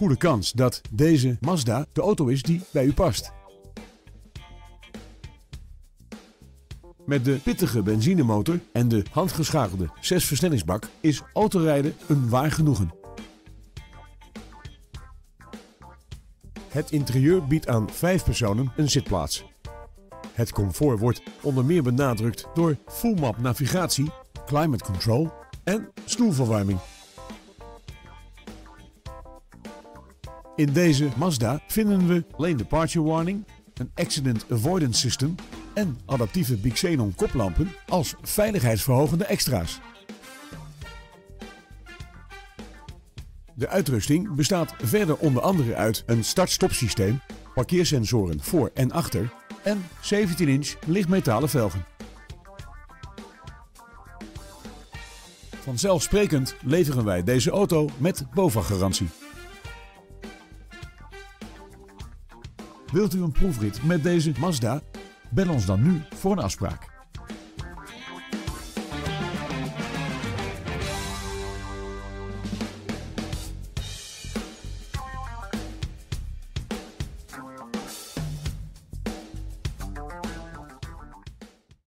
goede kans dat deze Mazda de auto is die bij u past. Met de pittige benzinemotor en de handgeschakelde 6-versnellingsbak is autorijden een waar genoegen. Het interieur biedt aan 5 personen een zitplaats. Het comfort wordt onder meer benadrukt door full map navigatie, climate control en stoelverwarming. In deze Mazda vinden we lane departure warning, een accident avoidance system en adaptieve Bixenon koplampen als veiligheidsverhogende extra's. De uitrusting bestaat verder onder andere uit een start-stop systeem, parkeersensoren voor en achter en 17-inch lichtmetalen velgen. Vanzelfsprekend leveren wij deze auto met BOVAG-garantie. Wilt u een proefrit met deze Mazda? Bel ons dan nu voor een afspraak.